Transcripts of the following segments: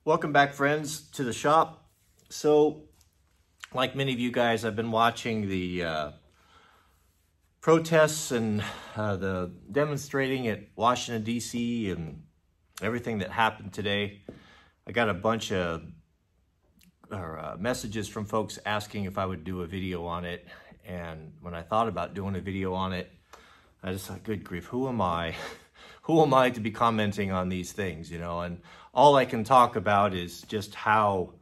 Welcome back, friends, to the shop. So, like many of you guys, I've been watching the protests and the demonstrating at Washington, D.C. and everything that happened today. I got a bunch of messages from folks asking if I would do a video on it. And when I thought about doing a video on it, I just thought, good grief, who am I? Who am I to be commenting on these things, you know? And all I can talk about is just how,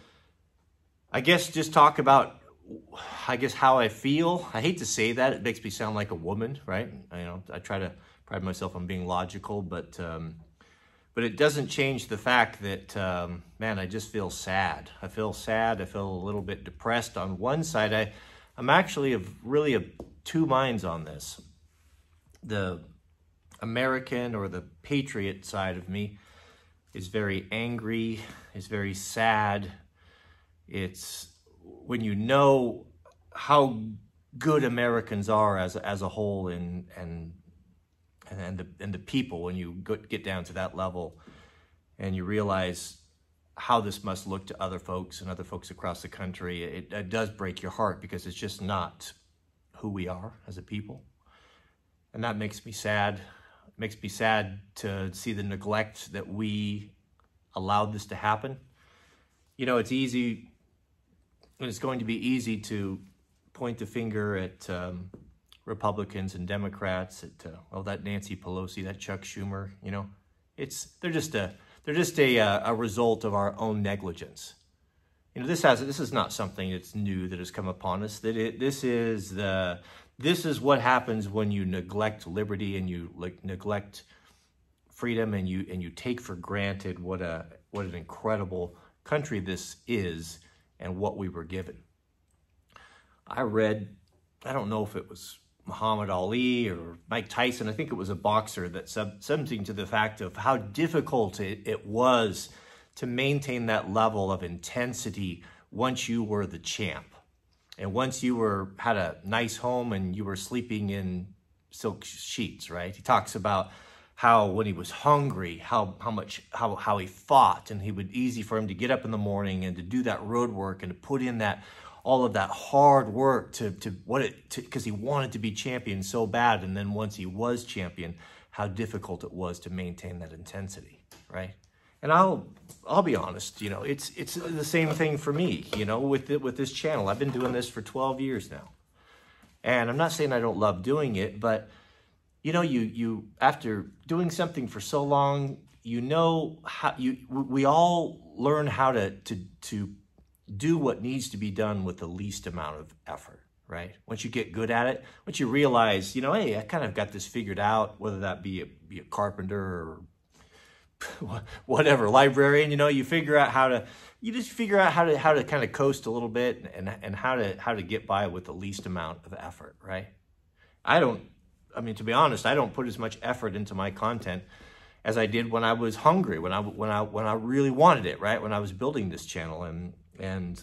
talk about, how I feel. I hate to say that. It makes me sound like a woman, right? I try to pride myself on being logical, but it doesn't change the fact that, man, I just feel sad. I feel sad. I feel a little bit depressed. On one side, I'm actually really of two minds on this. The American or the patriot side of me is very angry, is very sad. It's when you know how good Americans are as a whole and the people, when you get down to that level and you realize how this must look to other folks and other folks across the country, it does break your heart, because it's just not who we are as a people. And that makes me sad. It makes me sad to see the neglect that we allowed this to happen. You know, it's easy, and it's going to be easy to point the finger at Republicans and Democrats, at that Nancy Pelosi, that Chuck Schumer. You know, they're just a result of our own negligence. You know, this is not something that's new that has come upon us. This is what happens when you neglect liberty and you neglect freedom, and you take for granted what an incredible country this is and what we were given. I read, I don't know if it was Muhammad Ali or Mike Tyson, I think it was a boxer, that said something to the fact of how difficult it was to maintain that level of intensity once you were the champ. And once you had a nice home and you were sleeping in silk sheets, right? He talks about how when he was hungry, how he fought, and it was easy for him to get up in the morning and to do that road work and to put in all of that hard work because he wanted to be champion so bad. And then once he was champion, how difficult it was to maintain that intensity, right? And I'll be honest, you know, it's the same thing for me, you know, with this channel. I've been doing this for 12 years now. And I'm not saying I don't love doing it, but you know, you after doing something for so long, you know how we all learn how to do what needs to be done with the least amount of effort, right? Once you get good at it, once you realize, you know, hey, I kind of got this figured out, whether that be a carpenter or whatever, librarian, you know, you figure out how to kind of coast a little bit and how to get by with the least amount of effort, right? To be honest, I don't put as much effort into my content as I did when I was hungry, when I really wanted it, right? When I was building this channel, and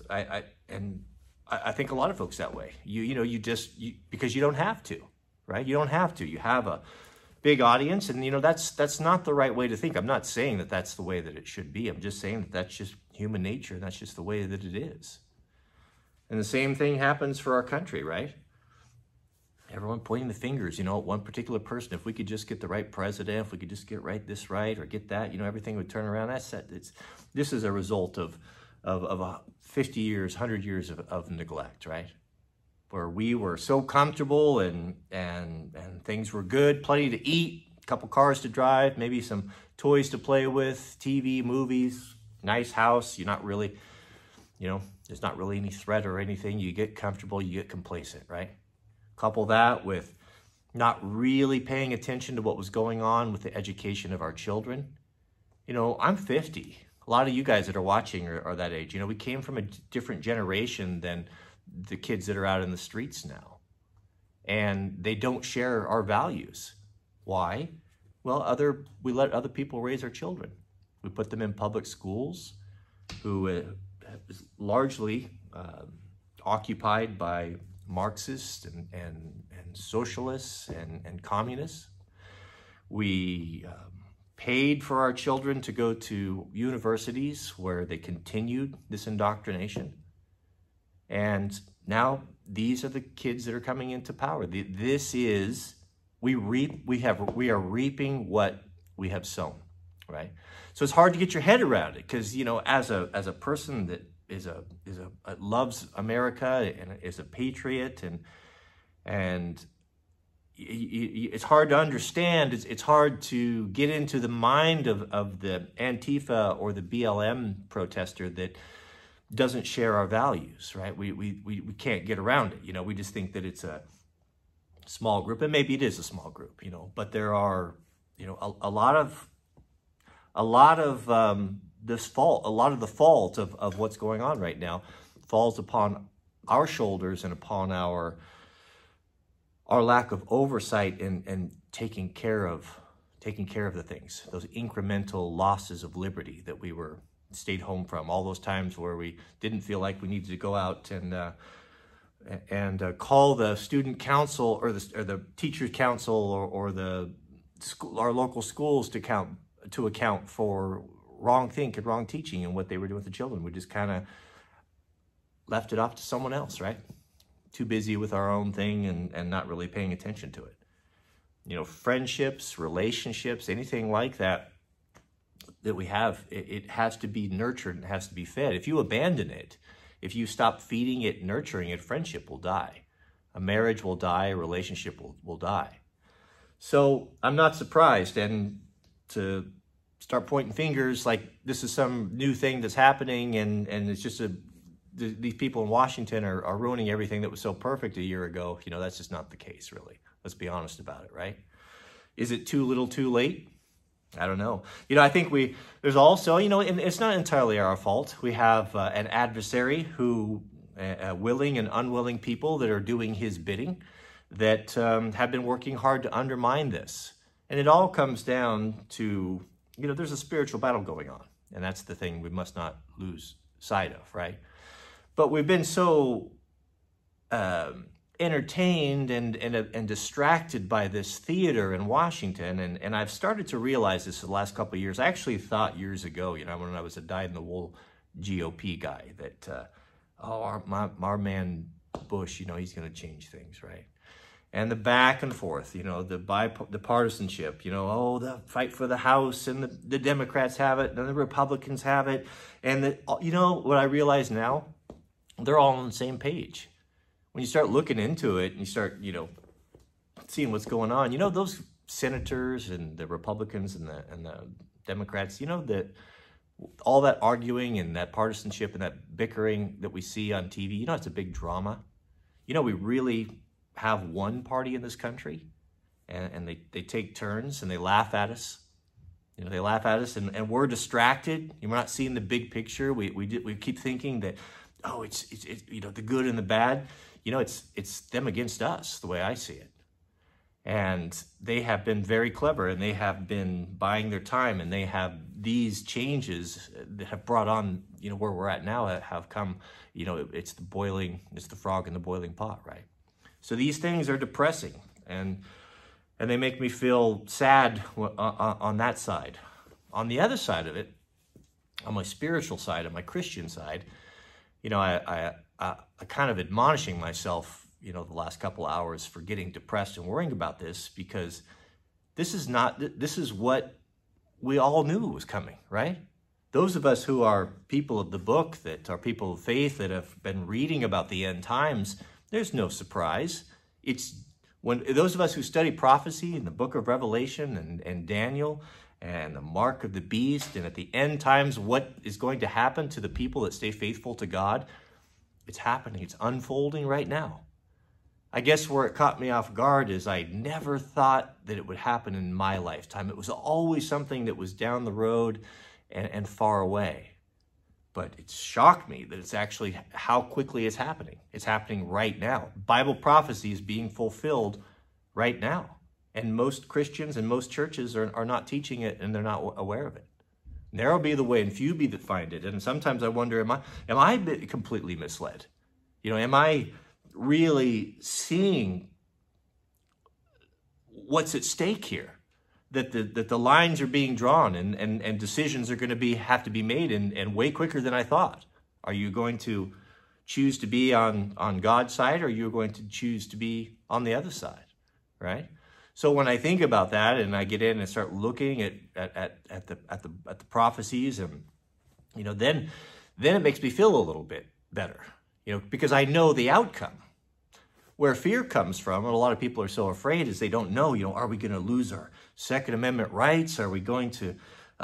I think a lot of folks that way. Because you don't have to, right? You don't have to. You have a big audience, and you know that's not the right way to think. I'm not saying that that's the way that it should be. I'm just saying that that's just human nature, and that's just the way that it is. And the same thing happens for our country, right? Everyone pointing the fingers, you know, at one particular person. If we could just get the right president, if we could just get this right or get that, you know, everything would turn around. This is a result of 50 years, 100 years of neglect, right? Where we were so comfortable and things were good, plenty to eat, a couple cars to drive, maybe some toys to play with, TV, movies, nice house. You're not really, you know, there's not really any threat or anything. You get comfortable, you get complacent, right? Couple that with not really paying attention to what was going on with the education of our children. You know, I'm 50. A lot of you guys that are watching are that age. You know, we came from a different generation than the kids that are out in the streets now. And they don't share our values. Why? Well, we let other people raise our children. We put them in public schools, who is largely occupied by Marxists and socialists and communists. We paid for our children to go to universities where they continued this indoctrination. And now these are the kids that are coming into power. This is, we are reaping what we have sown, right? So it's hard to get your head around it because, you know, as a person that loves America and is a patriot, and it's hard to understand. It's hard to get into the mind of the Antifa or the BLM protester that doesn't share our values, right? We can't get around it. You know, we just think that it's a small group, and maybe it is a small group, you know, but there are, you know, a lot of the fault of what's going on right now falls upon our shoulders and upon our lack of oversight and taking care of the things, those incremental losses of liberty that we stayed home from, all those times where we didn't feel like we needed to go out and call the student council or the teacher's council or our local schools to account for wrong think and wrong teaching and what they were doing with the children. We just kind of left it off to someone else, right? Too busy with our own thing and not really paying attention to it. You know, friendships, relationships, anything like that we have, it has to be nurtured and has to be fed. If you abandon it, if you stop feeding it, nurturing it, friendship will die. A marriage will die, a relationship will die. So I'm not surprised, and to start pointing fingers like this is some new thing that's happening and it's just these people in Washington are ruining everything that was so perfect a year ago. You know, that's just not the case, really. Let's be honest about it, right? Is it too little too late? I don't know. You know, I think there's also, you know, and it's not entirely our fault. We have an adversary who, willing and unwilling people that are doing his bidding that have been working hard to undermine this. And it all comes down to, you know, there's a spiritual battle going on. And that's the thing we must not lose sight of, right? But we've been so entertained and distracted by this theater in Washington. And I've started to realize this the last couple of years. I actually thought years ago, you know, when I was a dyed-in-the-wool GOP guy, that, our man Bush, you know, he's going to change things, right? And the back and forth, you know, the partisanship, you know, the fight for the House, and the Democrats have it, and the Republicans have it. And, you know, what I realize now, they're all on the same page. When you start looking into it and you start, you know, seeing what's going on, you know, those senators and the Republicans and the Democrats, you know, that all that arguing and that partisanship and that bickering that we see on TV, you know, it's a big drama. You know, we really have one party in this country, and they take turns and they laugh at us. You know, they laugh at us and we're distracted. We're not seeing the big picture. We keep thinking that, oh, it's you know, the good and the bad. You know, it's them against us, the way I see it. And they have been very clever, and they have been buying their time, and they have these changes that have brought on, you know, where we're at now have come, you know, it's the frog in the boiling pot, right? So these things are depressing, and they make me feel sad on that side. On the other side of it, on my spiritual side, on my Christian side, you know, I kind of admonishing myself, you know, the last couple hours for getting depressed and worrying about this, because this is what we all knew was coming, right? Those of us who are people of the book, that are people of faith, that have been reading about the end times, there's no surprise. It's when those of us who study prophecy in the book of Revelation and Daniel and the mark of the beast, and at the end times, what is going to happen to the people that stay faithful to God, it's happening. It's unfolding right now. I guess where it caught me off guard is I never thought that it would happen in my lifetime. It was always something that was down the road and far away. But it shocked me that it's actually how quickly it's happening. It's happening right now. Bible prophecy is being fulfilled right now. And most Christians and most churches are not teaching it, and they're not aware of it. Narrow be the way and few be that find it. And sometimes I wonder, am I completely misled? You know, am I really seeing what's at stake here? that the lines are being drawn and decisions are going to have to be made and way quicker than I thought. Are you going to choose to be on God's side, or are you going to choose to be on the other side, right? So when I think about that and I get in and start looking at the prophecies, and then it makes me feel a little bit better, because I know the outcome. Where fear comes from, and a lot of people are so afraid, is they don't know, are we going to lose our Second Amendment rights? Are we going to,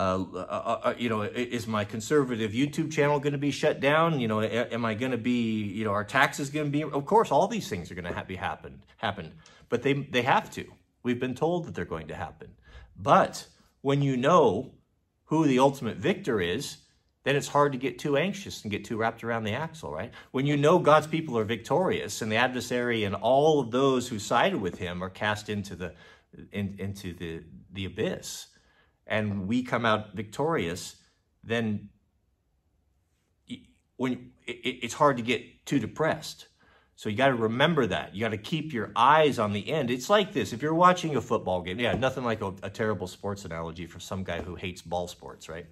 is my conservative YouTube channel going to be shut down? Am I going to be, our taxes going to be, of course, all these things are going to happen, but they have to. We've been told that they're going to happen. But when you know who the ultimate victor is, then it's hard to get too anxious and get too wrapped around the axle, right? When you know God's people are victorious and the adversary and all of those who sided with him are cast into the abyss, and we come out victorious, then it's hard to get too depressed. So you got to remember that. You got to keep your eyes on the end. It's like this. If you're watching a football game, nothing like a terrible sports analogy for some guy who hates ball sports, right?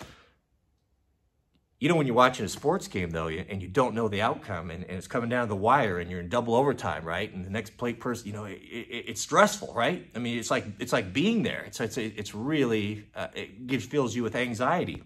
When you're watching a sports game, though, and you don't know the outcome, and it's coming down to the wire, and you're in double overtime, right? And the next play person, it's stressful, right? I mean, it's like being there. It's really, it fills you with anxiety.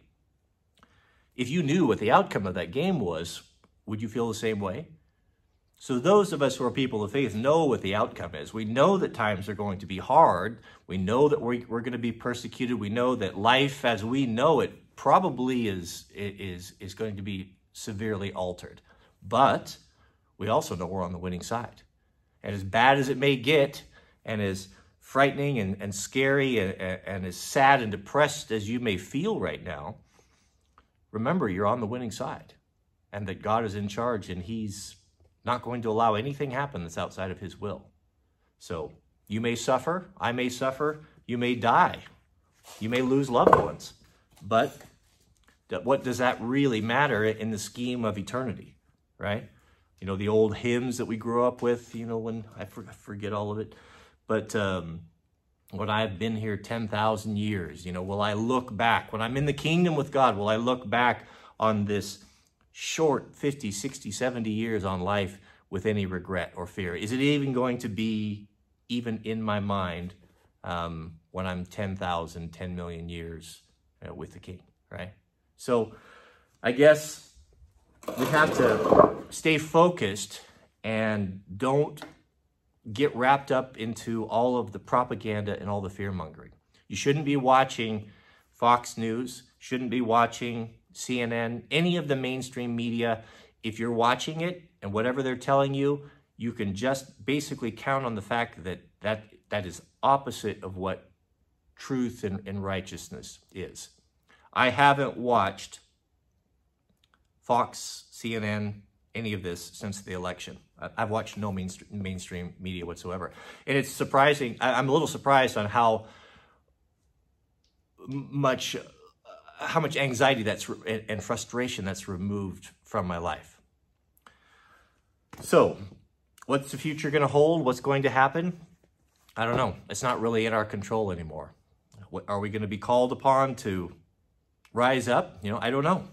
If you knew what the outcome of that game was, would you feel the same way? So those of us who are people of faith know what the outcome is. We know that times are going to be hard. We know that we're going to be persecuted. We know that life as we know it probably is going to be severely altered. But we also know we're on the winning side. And as bad as it may get, and as frightening and scary and as sad and depressed as you may feel right now, remember you're on the winning side, and that God is in charge, and he's not going to allow anything happen that's outside of his will. So you may suffer, I may suffer, you may die, you may lose loved ones. But what does that really matter in the scheme of eternity, right? The old hymns that we grew up with, when I forget all of it. But when I've been here 10,000 years, will I look back? When I'm in the kingdom with God, will I look back on this short 50, 60, 70 years on life with any regret or fear? Is it even going to be even in my mind when I'm 10 million years with the King, right? So I guess we have to stay focused and don't get wrapped up into all of the propaganda and all the fear-mongering. You shouldn't be watching Fox News, shouldn't be watching CNN, any of the mainstream media. If you're watching it and whatever they're telling you, you can just basically count on the fact that is opposite of what truth and righteousness is. I haven't watched Fox, CNN, any of this since the election. I've watched no mainstream media whatsoever. And it's surprising. I'm a little surprised on how much anxiety and frustration that's removed from my life. So what's the future going to hold? What's going to happen? I don't know. It's not really in our control anymore. Are we going to be called upon to rise up? I don't know.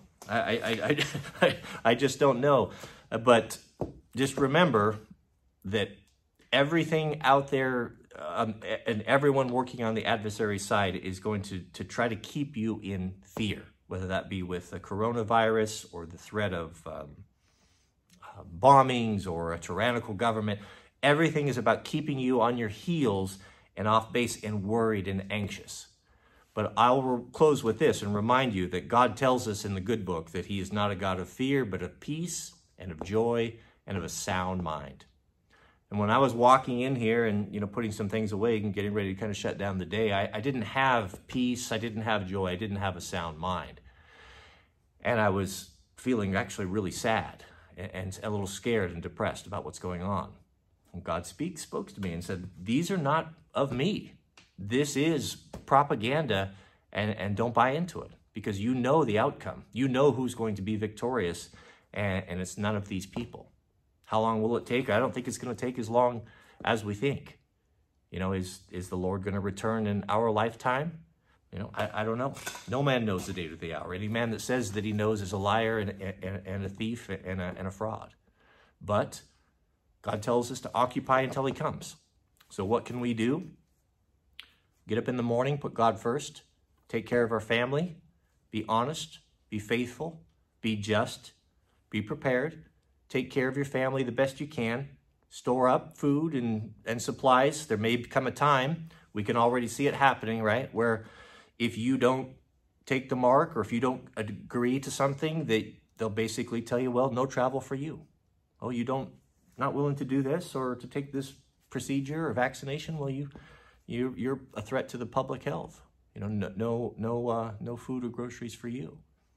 I just don't know. But just remember that everything out there and everyone working on the adversary side is going to try to keep you in fear, whether that be with the coronavirus or the threat of bombings or a tyrannical government. Everything is about keeping you on your heels and off base and worried and anxious. But I'll close with this and remind you that God tells us in the good book that he is not a God of fear, but of peace and of joy and of a sound mind. And when I was walking in here and, putting some things away and getting ready to kind of shut down the day, I didn't have peace, I didn't have joy, I didn't have a sound mind. And I was feeling actually really sad and a little scared and depressed about what's going on. And God spoke to me and said, these are not of me. This is propaganda, and don't buy into it, because you know the outcome. You know who's going to be victorious, and it's none of these people. How long will it take? I don't think it's going to take as long as we think. You know, is the Lord going to return in our lifetime? You know, I don't know. No man knows the date or the hour. Any man that says that he knows is a liar and a thief and a fraud. But God tells us to occupy until he comes. So what can we do? Get up in the morning, put God first, take care of our family, be honest, be faithful, be just, be prepared, take care of your family the best you can, store up food and supplies. There may come a time, we can already see it happening, right, where if you don't take the mark or if you don't agree to something, they'll basically tell you, well, no travel for you. Oh, not willing to do this or to take this procedure or vaccination? Well, you're a threat to the public health. You know, no food or groceries for you.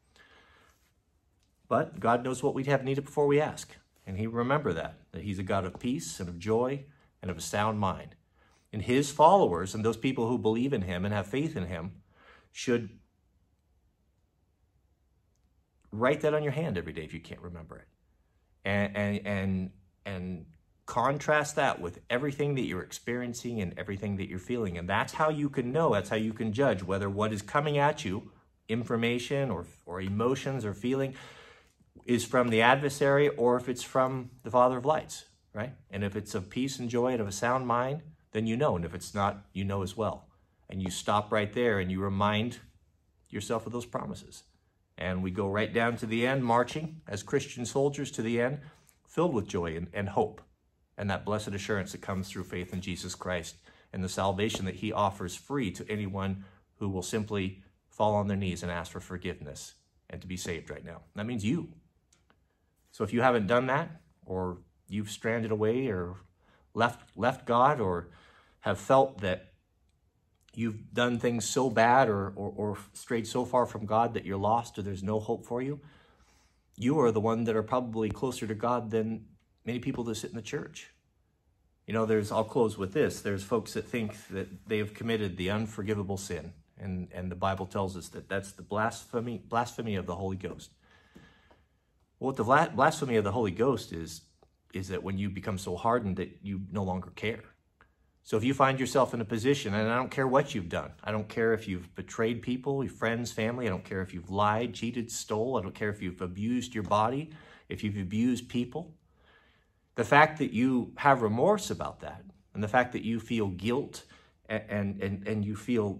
But God knows what we'd have needed before we ask. And he remember that he's a God of peace and of joy and of a sound mind. And his followers and those people who believe in him and have faith in him should write that on your hand every day if you can't remember it. And contrast that with everything that you're experiencing and everything that you're feeling. And that's how you can know, that's how you can judge whether what is coming at you, information or emotions or feeling, is from the adversary or if it's from the Father of lights, right? And if it's of peace and joy and of a sound mind, then you know. And if it's not, you know as well. And you stop right there and you remind yourself of those promises. And we go right down to the end, marching as Christian soldiers to the end, filled with joy and hope. And that blessed assurance that comes through faith in Jesus Christ and the salvation that he offers free to anyone who will simply fall on their knees and ask for forgiveness and to be saved right now. That means you. So if you haven't done that, or you've stranded away or left God, or have felt that you've done things so bad or strayed so far from God that you're lost or there's no hope for you, you are the one that are probably closer to God than many people that sit in the church. You know, I'll close with this. There's folks that think that they have committed the unforgivable sin. And the Bible tells us that that's the blasphemy of the Holy Ghost. Well, what the blasphemy of the Holy Ghost is that when you become so hardened that you no longer care. So if you find yourself in a position, and I don't care what you've done, I don't care if you've betrayed people, your friends, family, I don't care if you've lied, cheated, stole, I don't care if you've abused your body, if you've abused people, the fact that you have remorse about that, and the fact that you feel guilt and you feel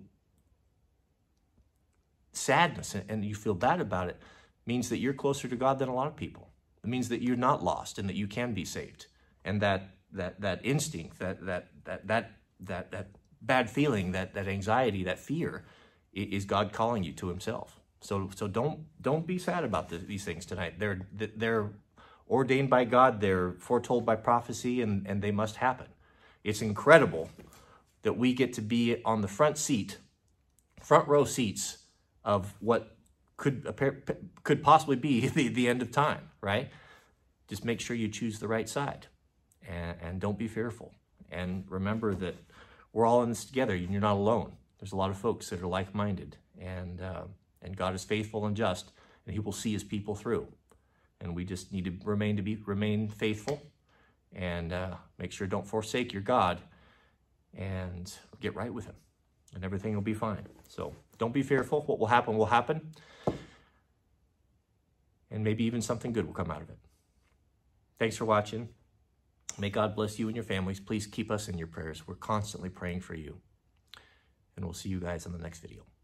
sadness and you feel bad about it, means that you're closer to God than a lot of people. It means that you're not lost and that you can be saved. And that instinct, that bad feeling, that anxiety, that fear, is God calling you to himself. So don't be sad about these things tonight. They're ordained by God, they're foretold by prophecy, and they must happen. It's incredible that we get to be on the front row seats of what could possibly be the end of time, right? Just make sure you choose the right side and don't be fearful. And remember that we're all in this together. You're not alone. There's a lot of folks that are like-minded, and God is faithful and just, and he will see his people through. And we just need to remain faithful and make sure don't forsake your God and get right with him, and everything will be fine. So don't be fearful. What will happen will happen. And maybe even something good will come out of it. Thanks for watching. May God bless you and your families. Please keep us in your prayers. We're constantly praying for you. And we'll see you guys in the next video.